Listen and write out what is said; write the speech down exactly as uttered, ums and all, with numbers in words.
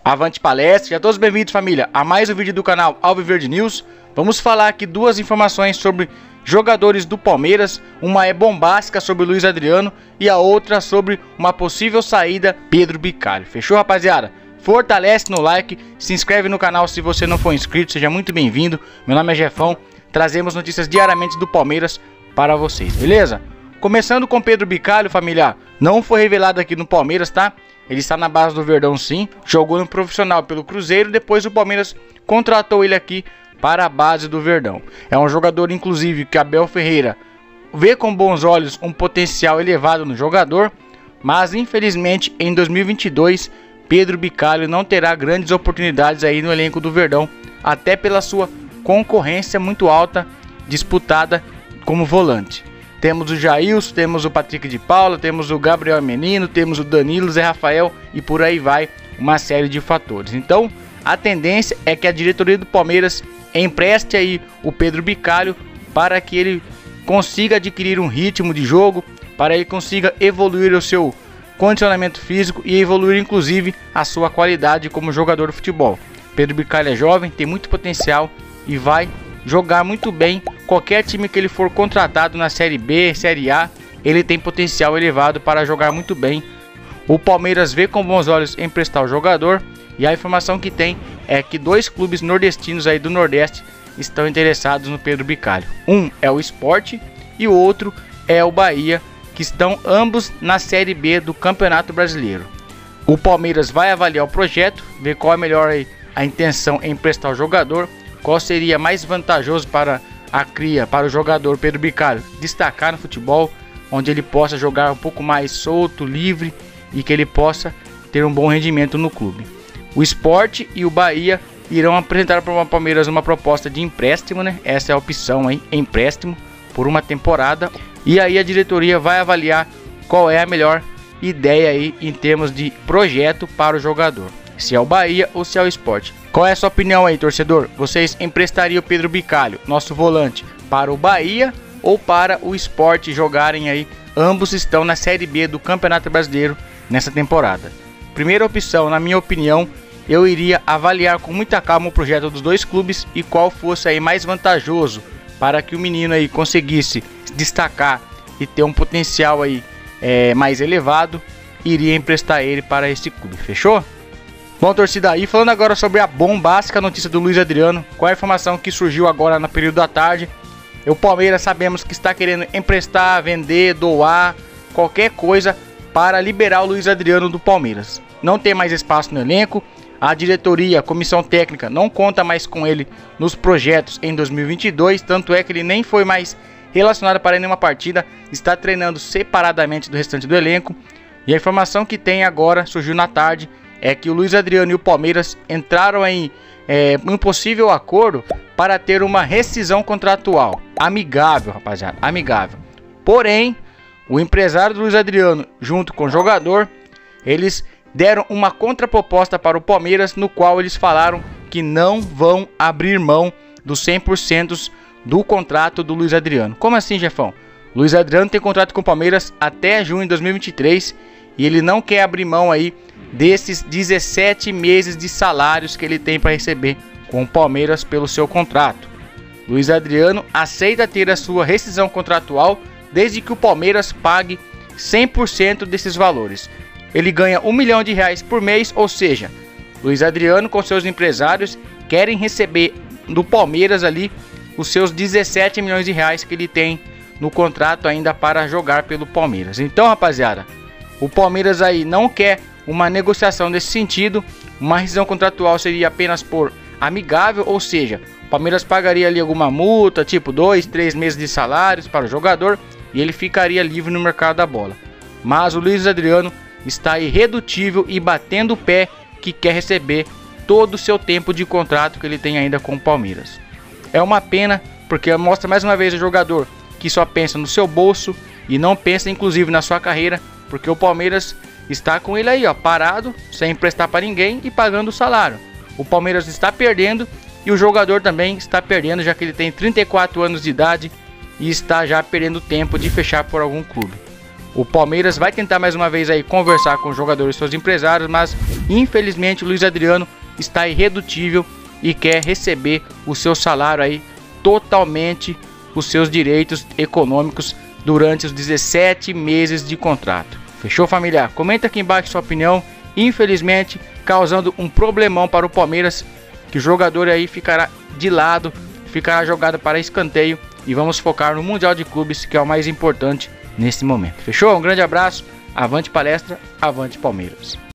Avante palestra, já todos bem-vindos, família, a mais um vídeo do canal Alviverde News. Vamos falar aqui duas informações sobre jogadores do Palmeiras. Uma é bombástica sobre o Luiz Adriano e a outra sobre uma possível saída Pedro Bicalho. Fechou, rapaziada? Fortalece no like, se inscreve no canal se você não for inscrito, seja muito bem-vindo. Meu nome é Jefão, trazemos notícias diariamente do Palmeiras para vocês, beleza? Começando com Pedro Bicalho, família, não foi revelado aqui no Palmeiras, tá? Ele está na base do Verdão, sim, jogou no profissional pelo Cruzeiro, depois o Palmeiras contratou ele aqui para a base do Verdão. É um jogador, inclusive, que Abel Ferreira vê com bons olhos um potencial elevado no jogador, mas infelizmente em dois mil e vinte e dois Pedro Bicalho não terá grandes oportunidades aí no elenco do Verdão, até pela sua concorrência muito alta disputada como volante. Temos o Jailson, temos o Patrick de Paula, temos o Gabriel Menino, temos o Danilo, Zé Rafael e por aí vai, uma série de fatores. Então, a tendência é que a diretoria do Palmeiras empreste aí o Pedro Bicalho para que ele consiga adquirir um ritmo de jogo, para ele consiga evoluir o seu condicionamento físico e evoluir inclusive a sua qualidade como jogador de futebol. Pedro Bicalho é jovem, tem muito potencial e vai jogar muito bem. Qualquer time que ele for contratado na Série B, Série A, ele tem potencial elevado para jogar muito bem. O Palmeiras vê com bons olhos emprestar o jogador e a informação que tem é que dois clubes nordestinos aí do Nordeste estão interessados no Pedro Bicalho. Um é o Sport e o outro é o Bahia, que estão ambos na Série B do Campeonato Brasileiro. O Palmeiras vai avaliar o projeto, ver qual é melhor aí a intenção em emprestar o jogador, qual seria mais vantajoso para a cria, para o jogador Pedro Bicalho destacar no futebol, onde ele possa jogar um pouco mais solto, livre e que ele possa ter um bom rendimento no clube. O Sport e o Bahia irão apresentar para o Palmeiras uma proposta de empréstimo, né? Essa é a opção aí, empréstimo por uma temporada. E aí a diretoria vai avaliar qual é a melhor ideia aí em termos de projeto para o jogador, se é o Bahia ou se é o Sport. Qual é a sua opinião aí, torcedor? Vocês emprestariam o Pedro Bicalho, nosso volante, para o Bahia ou para o Sport jogarem aí? Ambos estão na Série B do Campeonato Brasileiro nessa temporada. Primeira opção, na minha opinião, eu iria avaliar com muita calma o projeto dos dois clubes e qual fosse aí mais vantajoso para que o menino aí conseguisse destacar e ter um potencial aí é, mais elevado, iria emprestar ele para esse clube, fechou? Bom, torcida, aí falando agora sobre a bombástica notícia do Luiz Adriano, qual é a informação que surgiu agora no período da tarde? O Palmeiras sabemos que está querendo emprestar, vender, doar, qualquer coisa para liberar o Luiz Adriano do Palmeiras. Não tem mais espaço no elenco, a diretoria, a comissão técnica não conta mais com ele nos projetos em dois mil e vinte e dois, tanto é que ele nem foi mais relacionado para nenhuma partida, está treinando separadamente do restante do elenco. E a informação que tem agora, surgiu na tarde, é que o Luiz Adriano e o Palmeiras entraram em é, um possível acordo para ter uma rescisão contratual. Amigável, rapaziada, amigável. Porém, o empresário do Luiz Adriano, junto com o jogador, eles deram uma contraproposta para o Palmeiras, no qual eles falaram que não vão abrir mão dos cem por cento do contrato do Luiz Adriano. Como assim, Jefão? Luiz Adriano tem contrato com o Palmeiras até junho de dois mil e vinte e três e ele não quer abrir mão aí desses dezessete meses de salários que ele tem para receber com o Palmeiras pelo seu contrato. Luiz Adriano aceita ter a sua rescisão contratual desde que o Palmeiras pague cem por cento desses valores. Ele ganha um milhão de reais por mês, ou seja, Luiz Adriano com seus empresários querem receber do Palmeiras ali os seus dezessete milhões de reais que ele tem no contrato ainda para jogar pelo Palmeiras. Então, rapaziada, o Palmeiras aí não quer uma negociação desse sentido. Uma rescisão contratual seria apenas por amigável, ou seja, o Palmeiras pagaria ali alguma multa, tipo dois, três meses de salários para o jogador e ele ficaria livre no mercado da bola. Mas o Luiz Adriano está irredutível e batendo o pé que quer receber todo o seu tempo de contrato que ele tem ainda com o Palmeiras. É uma pena, porque mostra mais uma vez o jogador que só pensa no seu bolso e não pensa inclusive na sua carreira, porque o Palmeiras está com ele aí, ó, parado, sem emprestar para ninguém e pagando o salário. O Palmeiras está perdendo e o jogador também está perdendo, já que ele tem trinta e quatro anos de idade e está já perdendo tempo de fechar por algum clube. O Palmeiras vai tentar mais uma vez aí conversar com os jogadores e seus empresários, mas infelizmente o Luiz Adriano está irredutível e quer receber o seu salário aí totalmente, os seus direitos econômicos durante os dezessete meses de contrato. Fechou, família? Comenta aqui embaixo sua opinião. Infelizmente, causando um problemão para o Palmeiras, que o jogador aí ficará de lado, ficará jogado para escanteio, e vamos focar no Mundial de Clubes, que é o mais importante nesse momento. Fechou? Um grande abraço, avante palestra, avante Palmeiras.